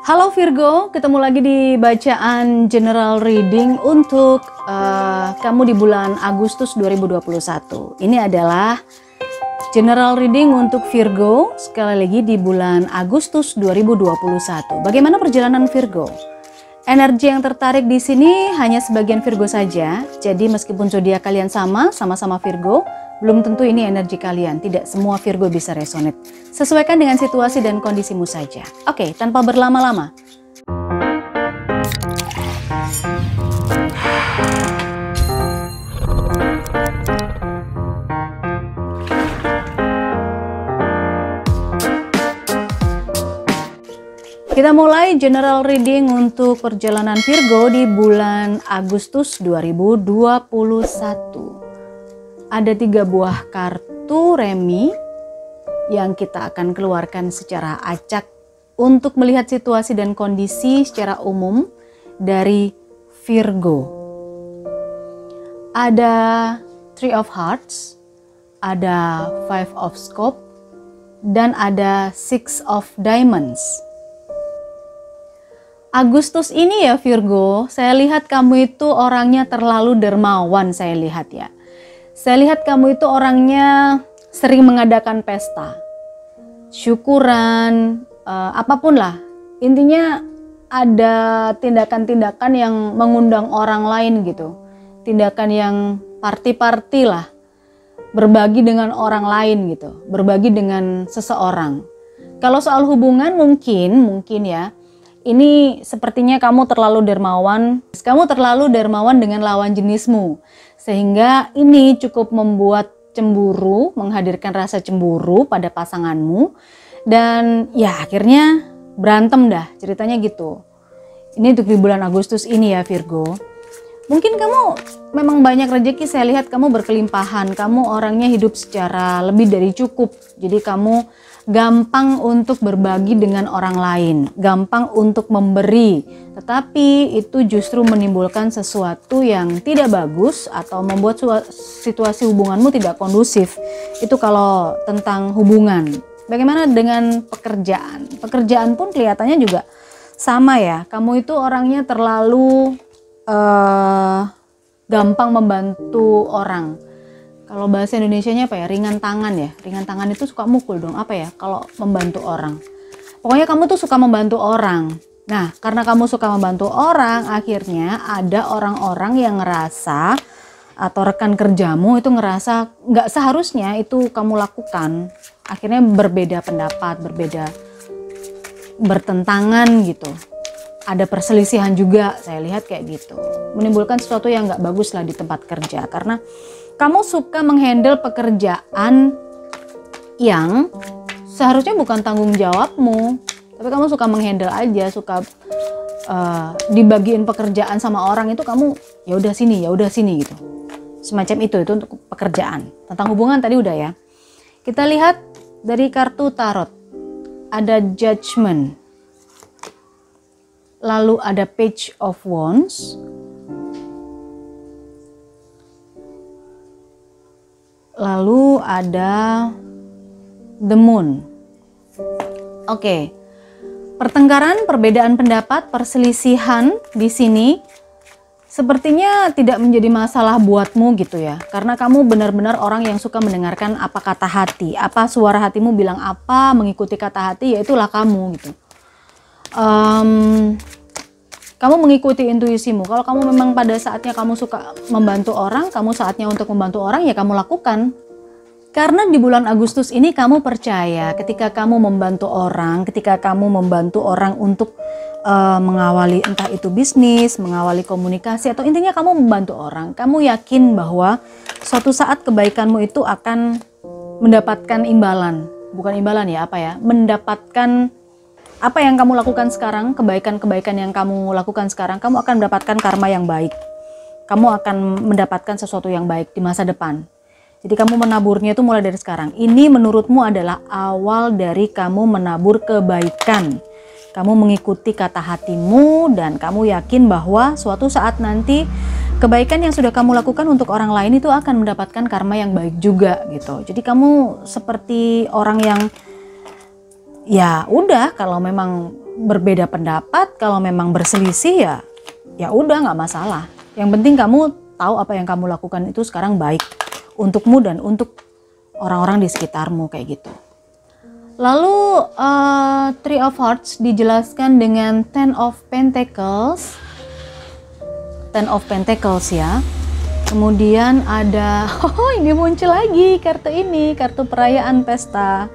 Halo Virgo, ketemu lagi di bacaan general reading untuk kamu di bulan Agustus 2021. Ini adalah general reading untuk Virgo sekali lagi di bulan Agustus 2021. Bagaimana perjalanan Virgo? Energi yang tertarik di sini hanya sebagian Virgo saja. Jadi meskipun zodiak kalian sama-sama Virgo, belum tentu ini energi kalian. Tidak semua Virgo bisa resonate. Sesuaikan dengan situasi dan kondisimu saja. Oke, tanpa berlama-lama. Kita mulai general reading untuk perjalanan Virgo di bulan Agustus 2021. Ada 3 buah kartu remi yang kita akan keluarkan secara acak untuk melihat situasi dan kondisi secara umum dari Virgo. Ada Three of Hearts, ada Five of Scope, dan ada Six of Diamonds. Agustus ini ya Virgo, saya lihat kamu itu orangnya terlalu dermawan, saya lihat ya. Saya lihat kamu itu orangnya sering mengadakan pesta, syukuran, apapun lah. Intinya ada tindakan-tindakan yang mengundang orang lain gitu. Tindakan yang party-party lah, berbagi dengan orang lain gitu, berbagi dengan seseorang. Kalau soal hubungan mungkin ya, ini sepertinya kamu terlalu dermawan. Kamu terlalu dermawan dengan lawan jenismu. Sehingga ini cukup membuat cemburu, menghadirkan rasa cemburu pada pasanganmu. Dan ya akhirnya berantem dah, ceritanya gitu. Ini untuk di bulan Agustus ini ya Virgo. Mungkin kamu memang banyak rezeki, saya lihat kamu berkelimpahan. Kamu orangnya hidup secara lebih dari cukup. Jadi kamu gampang untuk berbagi dengan orang lain, gampang untuk memberi, tetapi itu justru menimbulkan sesuatu yang tidak bagus atau membuat situasi hubunganmu tidak kondusif. Itu kalau tentang hubungan. Bagaimana dengan pekerjaan? Pekerjaan pun kelihatannya juga sama ya, kamu itu orangnya terlalu gampang membantu orang. Kalau bahasa Indonesianya apa ya? Ringan tangan ya. Ringan tangan itu suka mukul dong. Apa ya? Kalau membantu orang. Pokoknya kamu tuh suka membantu orang. Nah, karena kamu suka membantu orang, akhirnya ada orang-orang yang ngerasa atau rekan kerjamu itu ngerasa nggak seharusnya itu kamu lakukan. Akhirnya berbeda pendapat, berbeda bertentangan gitu. Ada perselisihan juga, saya lihat kayak gitu. Menimbulkan sesuatu yang nggak bagus lah di tempat kerja. Karena kamu suka menghandle pekerjaan yang seharusnya bukan tanggung jawabmu. Tapi kamu suka menghandle aja, suka dibagiin pekerjaan sama orang itu kamu ya udah sini gitu. Semacam itu untuk pekerjaan. Tentang hubungan tadi udah ya. Kita lihat dari kartu tarot. Ada Judgment. Lalu ada Page of Wands. Lalu ada The Moon. Oke. Pertengkaran, perbedaan pendapat, perselisihan di sini sepertinya tidak menjadi masalah buatmu gitu ya. Karena kamu benar-benar orang yang suka mendengarkan apa kata hati, apa suara hatimu bilang apa, mengikuti kata hati, ya itulah kamu gitu. Kamu mengikuti intuisimu. Kalau kamu memang pada saatnya kamu suka membantu orang, kamu saatnya untuk membantu orang, ya kamu lakukan. Karena di bulan Agustus ini kamu percaya ketika kamu membantu orang untuk mengawali entah itu bisnis, mengawali komunikasi, atau intinya kamu membantu orang. Kamu yakin bahwa suatu saat kebaikanmu itu akan mendapatkan imbalan. Bukan imbalan ya, mendapatkan apa yang kamu lakukan sekarang, kebaikan-kebaikan yang kamu lakukan sekarang, kamu akan mendapatkan karma yang baik. Kamu akan mendapatkan sesuatu yang baik di masa depan. Jadi kamu menaburnya itu mulai dari sekarang. Ini menurutmu adalah awal dari kamu menabur kebaikan. Kamu mengikuti kata hatimu dan kamu yakin bahwa suatu saat nanti kebaikan yang sudah kamu lakukan untuk orang lain itu akan mendapatkan karma yang baik juga gitu. Jadi kamu seperti orang yang ya udah, kalau memang berbeda pendapat, kalau memang berselisih ya udah nggak masalah. Yang penting kamu tahu apa yang kamu lakukan itu sekarang baik untukmu dan untuk orang-orang di sekitarmu kayak gitu. Lalu Three of Hearts dijelaskan dengan Ten of Pentacles. Ten of Pentacles ya. Kemudian ada, ini muncul lagi kartu ini, kartu perayaan pesta.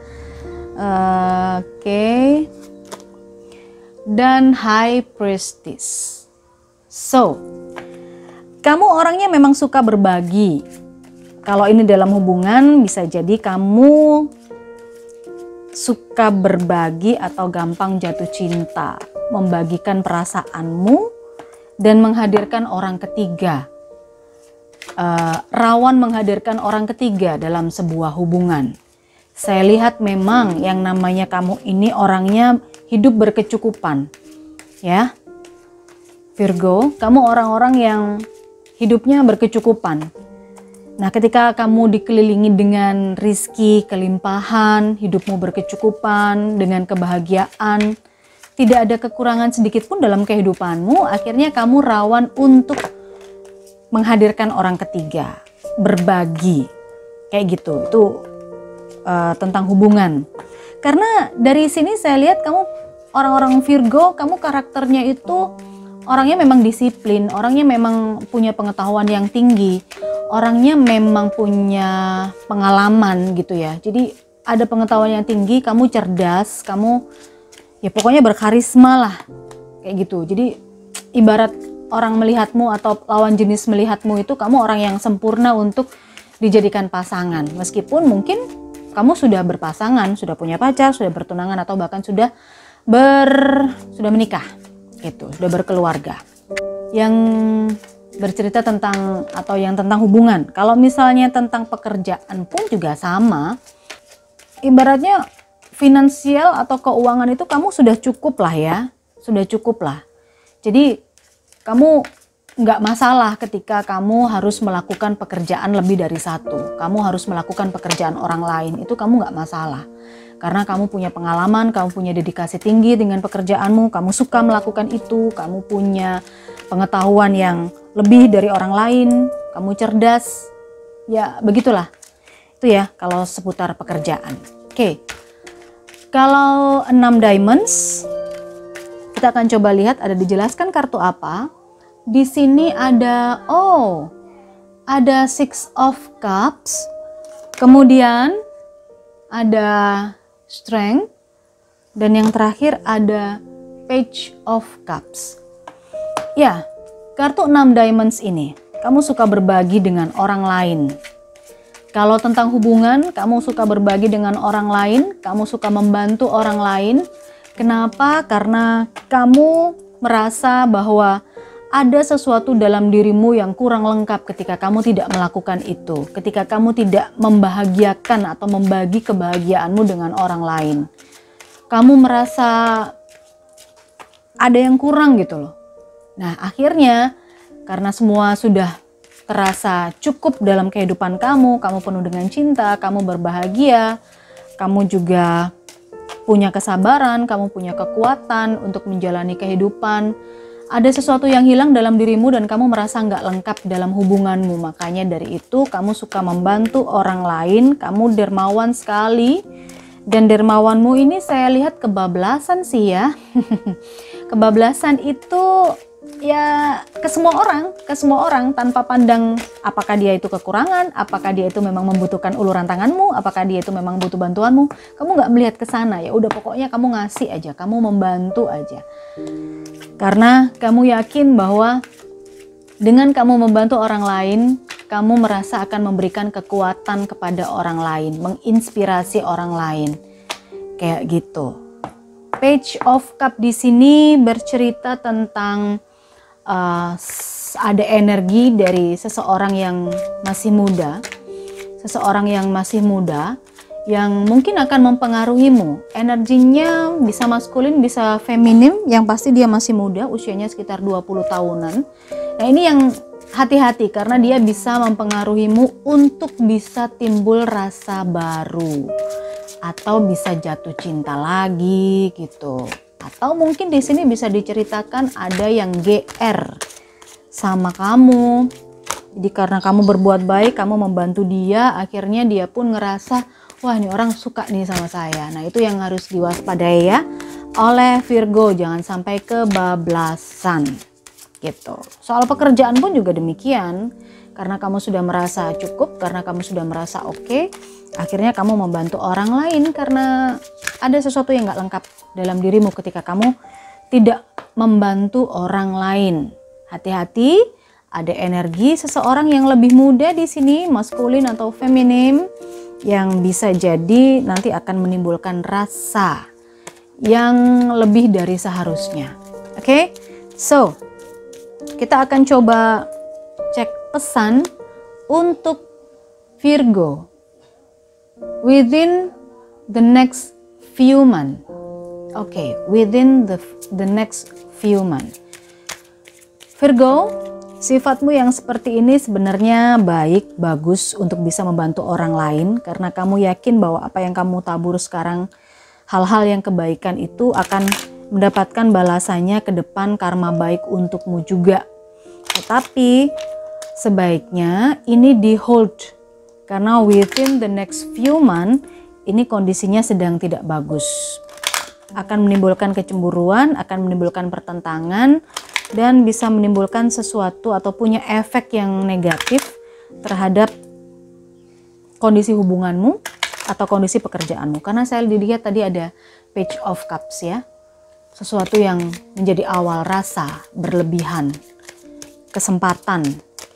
Oke. Dan High Priestess. So, kamu orangnya memang suka berbagi. Kalau ini dalam hubungan bisa jadi kamu suka berbagi atau gampang jatuh cinta, membagikan perasaanmu dan menghadirkan orang ketiga. Rawan menghadirkan orang ketiga dalam sebuah hubungan. Saya lihat memang yang namanya kamu ini orangnya hidup berkecukupan, ya. Virgo, kamu orang-orang yang hidupnya berkecukupan. Nah, ketika kamu dikelilingi dengan rizki, kelimpahan, hidupmu berkecukupan, dengan kebahagiaan, tidak ada kekurangan sedikit pun dalam kehidupanmu, akhirnya kamu rawan untuk menghadirkan orang ketiga, berbagi, kayak gitu. Itu tentang hubungan. Karena dari sini saya lihat kamu orang-orang Virgo, kamu karakternya itu orangnya memang disiplin, orangnya memang punya pengetahuan yang tinggi, orangnya memang punya pengalaman gitu ya. Jadi ada pengetahuan yang tinggi, kamu cerdas, kamu ya pokoknya berkarisma lah kayak gitu. Jadi ibarat orang melihatmu atau lawan jenis melihatmu itu kamu orang yang sempurna untuk dijadikan pasangan. Meskipun mungkin kamu sudah berpasangan, sudah punya pacar, sudah bertunangan atau bahkan sudah menikah gitu, sudah berkeluarga. Yang bercerita tentang atau yang tentang hubungan. Kalau misalnya tentang pekerjaan pun juga sama. Ibaratnya finansial atau keuangan itu kamu sudah cukup lah ya, sudah cukup lah. Jadi kamu nggak masalah ketika kamu harus melakukan pekerjaan lebih dari satu. Kamu harus melakukan pekerjaan orang lain, itu kamu nggak masalah. Karena kamu punya pengalaman, kamu punya dedikasi tinggi dengan pekerjaanmu, kamu suka melakukan itu, kamu punya pengetahuan yang lebih dari orang lain, kamu cerdas. Ya begitulah. Itu ya kalau seputar pekerjaan. Oke. Kalau 6 diamonds, kita akan coba lihat ada dijelaskan kartu apa. Di sini ada, ada Six of Cups, kemudian ada Strength, dan yang terakhir ada Page of Cups. Ya, kartu 6 diamonds ini, kamu suka berbagi dengan orang lain. Kalau tentang hubungan, kamu suka berbagi dengan orang lain, kamu suka membantu orang lain. Kenapa? Karena kamu merasa bahwa ada sesuatu dalam dirimu yang kurang lengkap ketika kamu tidak melakukan itu. Ketika kamu tidak membahagiakan atau membagi kebahagiaanmu dengan orang lain. Kamu merasa ada yang kurang gitu loh. Nah akhirnya karena semua sudah terasa cukup dalam kehidupan kamu penuh dengan cinta, kamu berbahagia, kamu juga punya kesabaran, kamu punya kekuatan untuk menjalani kehidupan. Ada sesuatu yang hilang dalam dirimu dan kamu merasa nggak lengkap dalam hubunganmu. Makanya dari itu kamu suka membantu orang lain, kamu dermawan sekali. Dan dermawanmu ini saya lihat kebablasan sih ya. Kebablasan itu ya ke semua orang tanpa pandang apakah dia itu kekurangan, apakah dia itu memang membutuhkan uluran tanganmu, apakah dia itu memang butuh bantuanmu. Kamu nggak melihat ke sana, ya udah pokoknya kamu ngasih aja, kamu membantu aja. Karena kamu yakin bahwa dengan kamu membantu orang lain, kamu merasa akan memberikan kekuatan kepada orang lain, menginspirasi orang lain. Kayak gitu. Page of Cup di sini bercerita tentang ada energi dari seseorang yang masih muda. Seseorang yang masih muda yang mungkin akan mempengaruhimu. Energinya bisa maskulin, bisa feminim, yang pasti dia masih muda, usianya sekitar 20 tahunan. Nah ini yang hati-hati karena dia bisa mempengaruhimu untuk bisa timbul rasa baru. Atau bisa jatuh cinta lagi gitu. Atau mungkin di sini bisa diceritakan ada yang GR sama kamu. Jadi karena kamu berbuat baik, kamu membantu dia, akhirnya dia pun ngerasa, wah ini orang suka nih sama saya. Nah itu yang harus diwaspadai ya oleh Virgo, jangan sampai kebablasan gitu. Soal pekerjaan pun juga demikian. Karena kamu sudah merasa cukup, karena kamu sudah merasa oke, akhirnya kamu membantu orang lain karena ada sesuatu yang nggak lengkap dalam dirimu ketika kamu tidak membantu orang lain. Hati-hati, ada energi seseorang yang lebih muda di sini, maskulin atau feminim, yang bisa jadi nanti akan menimbulkan rasa yang lebih dari seharusnya. Oke? So, kita akan coba cek pesan untuk Virgo within the next few months. Oke, within the next few months. Virgo, sifatmu yang seperti ini sebenarnya baik, bagus untuk bisa membantu orang lain karena kamu yakin bahwa apa yang kamu tabur sekarang, hal-hal yang kebaikan itu akan mendapatkan balasannya ke depan, karma baik untukmu juga. Tetapi sebaiknya ini di hold karena within the next few months ini kondisinya sedang tidak bagus. Akan menimbulkan kecemburuan, akan menimbulkan pertentangan, dan bisa menimbulkan sesuatu atau punya efek yang negatif terhadap kondisi hubunganmu atau kondisi pekerjaanmu. Karena saya dilihat tadi ada Page of Cups ya. Sesuatu yang menjadi awal rasa berlebihan, kesempatan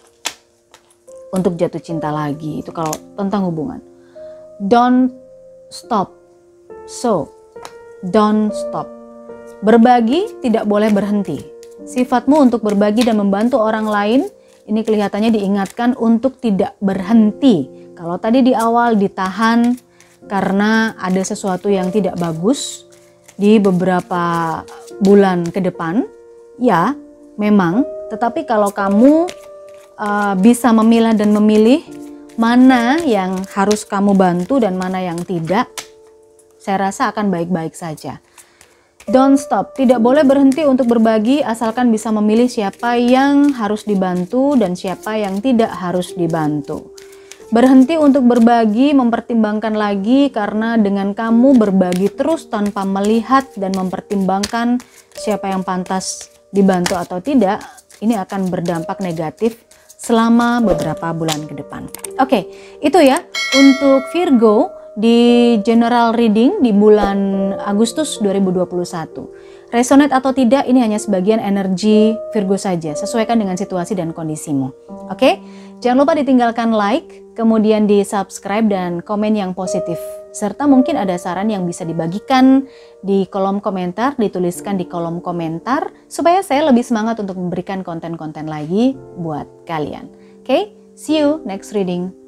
untuk jatuh cinta lagi. Itu kalau tentang hubungan. Don't stop. So, don't stop. Berbagi tidak boleh berhenti. Sifatmu untuk berbagi dan membantu orang lain ini kelihatannya diingatkan untuk tidak berhenti. Kalau tadi di awal ditahan karena ada sesuatu yang tidak bagus di beberapa bulan ke depan, ya memang. Tetapi kalau kamu bisa memilah dan memilih mana yang harus kamu bantu dan mana yang tidak, saya rasa akan baik-baik saja. Don't stop, tidak boleh berhenti untuk berbagi asalkan bisa memilih siapa yang harus dibantu dan siapa yang tidak harus dibantu. Berhenti untuk berbagi, mempertimbangkan lagi karena dengan kamu berbagi terus tanpa melihat dan mempertimbangkan siapa yang pantas dibantu atau tidak, ini akan berdampak negatif selama beberapa bulan ke depan. Oke, itu ya untuk Virgo di general reading di bulan Agustus 2021. Resonate atau tidak ini hanya sebagian energi Virgo saja, sesuaikan dengan situasi dan kondisimu. Oke, jangan lupa ditinggalkan like, kemudian di subscribe dan komen yang positif. Serta mungkin ada saran yang bisa dibagikan di kolom komentar, dituliskan di kolom komentar supaya saya lebih semangat untuk memberikan konten-konten lagi buat kalian. Oke, see you next reading.